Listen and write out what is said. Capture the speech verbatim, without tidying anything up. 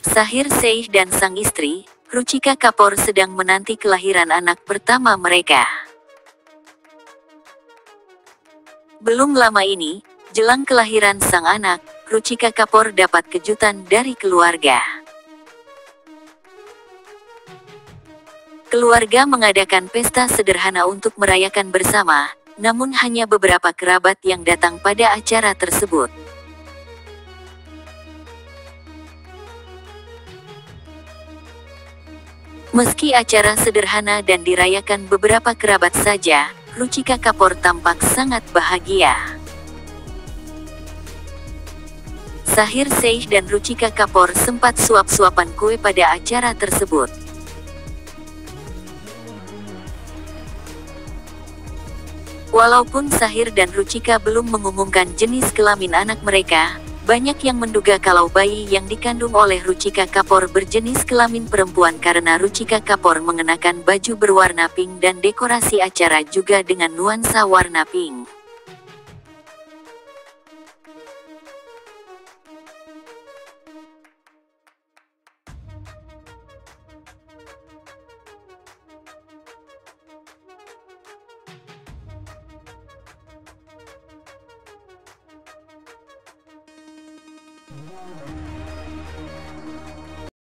Sahir Sheikh dan sang istri, Ruchika Kapoor sedang menanti kelahiran anak pertama mereka. Belum lama ini, jelang kelahiran sang anak, Ruchika Kapoor dapat kejutan dari keluarga. Keluarga mengadakan pesta sederhana untuk merayakan bersama, namun hanya beberapa kerabat yang datang pada acara tersebut. Meski acara sederhana dan dirayakan beberapa kerabat saja, Ruchika Kapoor tampak sangat bahagia. Sahir Sheikh dan Ruchika Kapoor sempat suap-suapan kue pada acara tersebut. Walaupun Sahir dan Ruchika belum mengumumkan jenis kelamin anak mereka, banyak yang menduga kalau bayi yang dikandung oleh Ruchika Kapoor berjenis kelamin perempuan karena Ruchika Kapoor mengenakan baju berwarna pink dan dekorasi acara juga dengan nuansa warna pink. Wow.